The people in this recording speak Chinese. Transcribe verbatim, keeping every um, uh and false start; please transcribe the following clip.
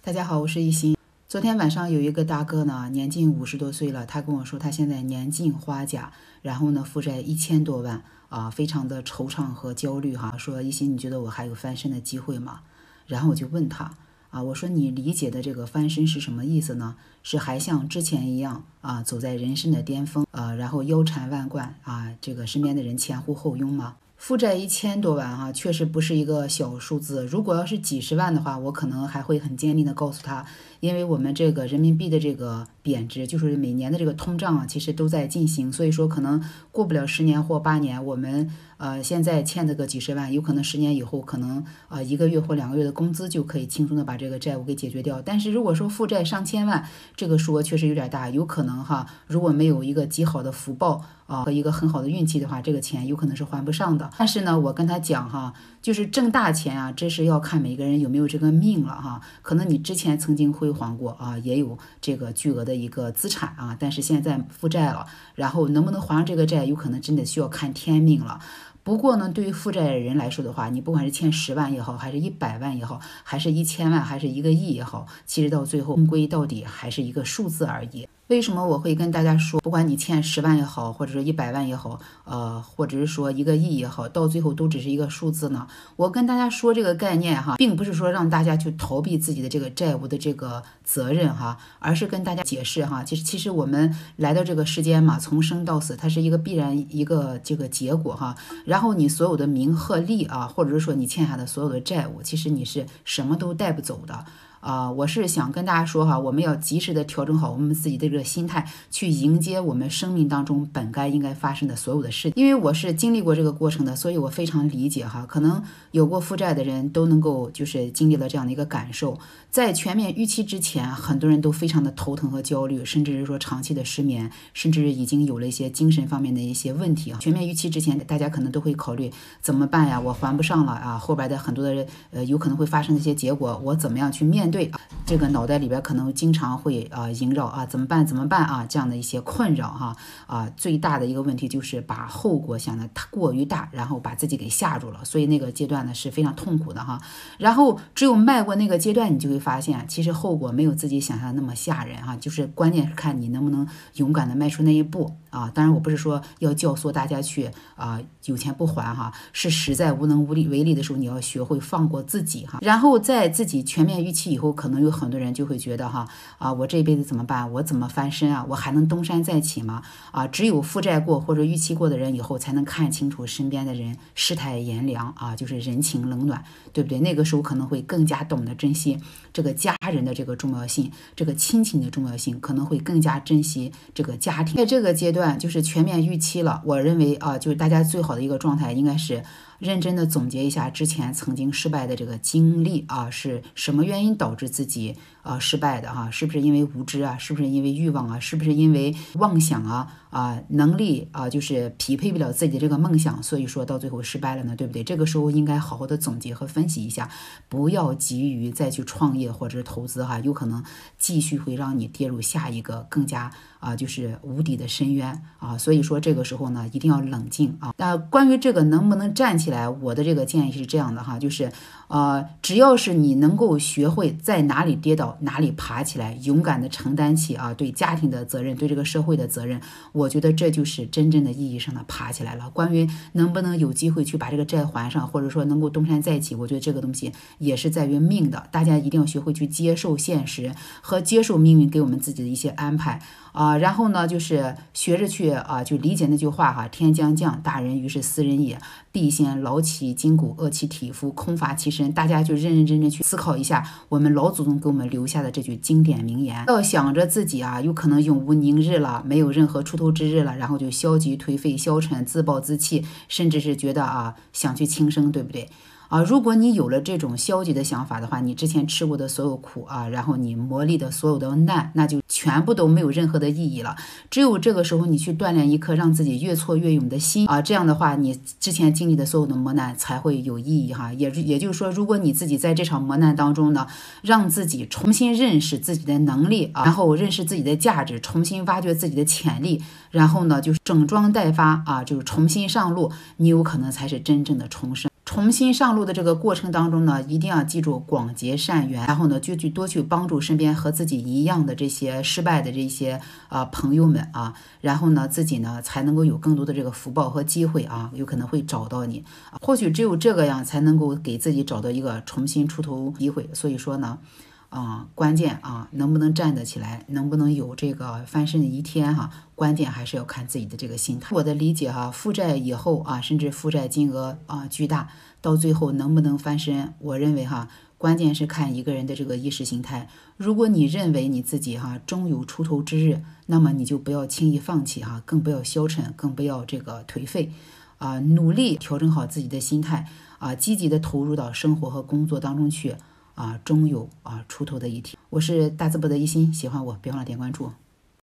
大家好，我是一心。昨天晚上有一个大哥呢，年近五十多岁了，他跟我说他现在年近花甲，然后呢负债一千多万啊，非常的惆怅和焦虑哈。说一心，你觉得我还有翻身的机会吗？然后我就问他啊，我说你理解的这个翻身是什么意思呢？是还像之前一样啊，走在人生的巅峰啊，然后腰缠万贯啊，这个身边的人前呼后拥吗？负债一千多万哈，确实不是一个小数字。如果要是几十万的话，我可能还会很坚定的告诉他，因为我们这个人民币的这个贬值，就是每年的这个通胀啊，其实都在进行，所以说可能过不了十年或八年，我们呃现在欠的个几十万，有可能十年以后，可能呃一个月或两个月的工资就可以轻松的把这个债务给解决掉。但是如果说负债上千万，这个数额确实有点大，有可能哈，如果没有一个极好的福报啊和一个很好的运气的话，这个钱有可能是还不上的。但是呢，我跟他讲哈，就是挣大钱啊，这是要看每个人有没有这个命了哈。可能你之前曾经辉煌过啊，也有这个巨额的一个资产啊，但是现在负债了，然后能不能还上这个债，有可能真的需要看天命了。不过呢，对于负债人来说的话，你不管是欠十万也好，还是一百万也好，还是一千万，还是一个亿也好，其实到最后终归到底还是一个数字而已。为什么我会跟大家说，不管你欠十万也好，或者说一百万也好，呃，或者是说一个亿也好，到最后都只是一个数字呢？我跟大家说这个概念哈，并不是说让大家去逃避自己的这个债务的这个责任哈，而是跟大家解释哈，其实其实我们来到这个世间嘛，从生到死，它是一个必然一个这个结果哈。然后你所有的名和利啊，或者是说你欠下的所有的债务，其实你是什么都带不走的。啊、呃，我是想跟大家说哈，我们要及时的调整好我们自己的这个心态，去迎接我们生命当中本该应该发生的所有的事。因为我是经历过这个过程的，所以我非常理解哈。可能有过负债的人都能够就是经历了这样的一个感受。在全面逾期之前，很多人都非常的头疼和焦虑，甚至是说长期的失眠，甚至已经有了一些精神方面的一些问题啊。全面逾期之前，大家可能都会考虑怎么办呀？我还不上了啊，后边的很多的呃有可能会发生的一些结果，我怎么样去面对？对，这个脑袋里边可能经常会啊、呃、萦绕啊，怎么办怎么办啊，这样的一些困扰哈啊，最大的一个问题就是把后果想得过于大，然后把自己给吓住了，所以那个阶段呢是非常痛苦的哈。然后只有迈过那个阶段，你就会发现其实后果没有自己想象的那么吓人哈，就是关键是看你能不能勇敢的迈出那一步啊。当然我不是说要教唆大家去啊有钱不还哈，是实在无能无力为力的时候，你要学会放过自己哈，然后在自己全面逾期以后，可能有很多人就会觉得哈啊，我这一辈子怎么办？我怎么翻身啊？我还能东山再起吗？啊，只有负债过或者逾期过的人以后才能看清楚身边的人世态炎凉啊，就是人情冷暖，对不对？那个时候可能会更加懂得珍惜这个家人的这个重要性，这个亲情的重要性，可能会更加珍惜这个家庭。在这个阶段就是全面逾期了，我认为啊，就是大家最好的一个状态应该是认真的总结一下之前曾经失败的这个经历啊，是什么原因导致自己呃失败的哈、啊？是不是因为无知啊？是不是因为欲望啊？是不是因为妄想啊？啊，能力啊，就是匹配不了自己的这个梦想，所以说到最后失败了呢，对不对？这个时候应该好好的总结和分析一下，不要急于再去创业或者投资哈，有可能继续会让你跌入下一个更加啊就是无底的深渊啊。所以说这个时候呢，一定要冷静啊。那关于这个能不能站起来，我的这个建议是这样的哈，就是呃，只要是你能够学会在哪里跌倒哪里爬起来，勇敢的承担起啊对家庭的责任，对这个社会的责任，我觉得这就是真正的意义上的爬起来了。关于能不能有机会去把这个债还上，或者说能够东山再起，我觉得这个东西也是在于命的。大家一定要学会去接受现实和接受命运给我们自己的一些安排啊、呃，然后呢，就是学着去啊、呃，就理解那句话哈，天将降大任于是斯人也，必先劳其筋骨，饿其体肤，空乏其身。大家就认认真真去思考一下我们老祖宗给我们留下的这句经典名言，要想着自己啊有可能永无宁日了，没有任何出头之日了，然后就消极颓废消沉自暴自弃，甚至是觉得啊想去轻生，对不对啊？如果你有了这种消极的想法的话，你之前吃过的所有苦啊，然后你磨砺的所有的难，那就全部都没有任何的意义了。只有这个时候你去锻炼一颗让自己越挫越勇的心啊，这样的话你之前经历的所有的磨难才会有意义哈。也也就是说，如果你自己在这场磨难当中呢，让自己重新认识自己的能力啊，然后认识自己的价值，重新挖掘自己的潜力，然后呢就是整装待发啊，就是重新上路，你有可能才是真正的重生。 重新上路的这个过程当中呢，一定要记住广结善缘，然后呢就去多去帮助身边和自己一样的这些失败的这些啊、呃、朋友们啊，然后呢自己呢才能够有更多的这个福报和机会啊，有可能会找到你，啊、或许只有这个样才能够给自己找到一个重新出头机会。所以说呢。啊、嗯，关键啊，能不能站得起来，能不能有这个翻身的一天哈、啊？关键还是要看自己的这个心态。我的理解哈、啊，负债以后啊，甚至负债金额啊巨大，到最后能不能翻身，我认为哈、啊，关键是看一个人的这个意识形态。如果你认为你自己哈、啊、终有出头之日，那么你就不要轻易放弃哈、啊，更不要消沉，更不要这个颓废。啊，努力调整好自己的心态啊，积极的投入到生活和工作当中去。啊，终有啊出头的一天。我是大字报的一心，喜欢我别忘了点关注。